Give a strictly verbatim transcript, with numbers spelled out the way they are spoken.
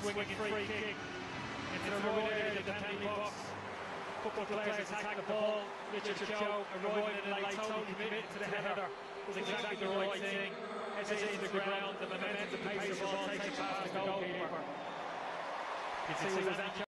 swinging free kick into the right area of the penalty box. Football players attack the ball. Richard Joe arriving in late, totally committed to the header. Was exactly the right thing. Heads into the ground, the momentum, the pace of the ball takes it past the goalkeeper. You can see